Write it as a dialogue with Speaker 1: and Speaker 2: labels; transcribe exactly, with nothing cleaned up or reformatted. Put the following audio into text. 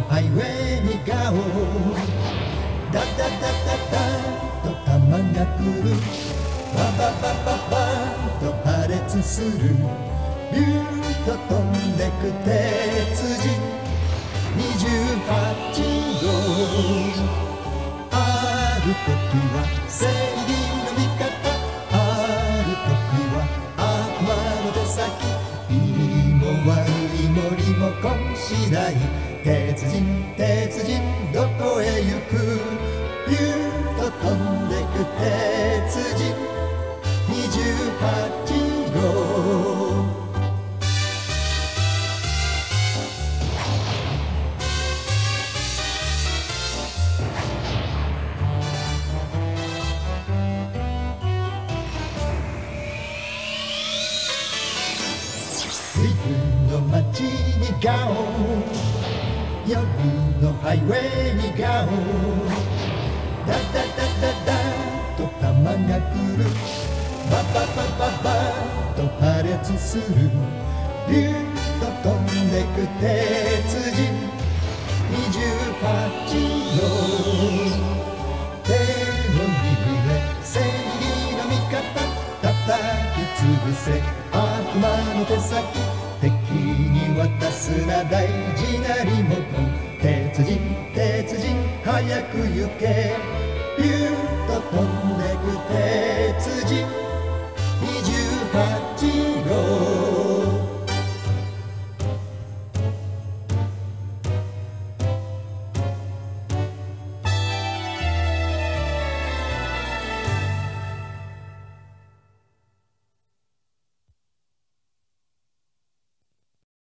Speaker 1: ハイウェイに顔ダダダダダと弾が来るバババババンと破裂するビューと飛んでく鉄人にじゅうはちごある時は正義の味方ある時は悪魔の手先いいも悪いもリモコン次第鉄人鉄人どこへ行くビューと飛んでく鉄人にじゅうはちご夜の街に顔夜のハイウェイに顔ダダダダダと弾が来るバババババと破裂するビューと飛んでく鉄人にじゅうはちご手を握れ正義の味方叩き潰せ悪魔の手先敵に渡すな大事なリモコン鉄人鉄人早く行けビューと飛んでく鉄人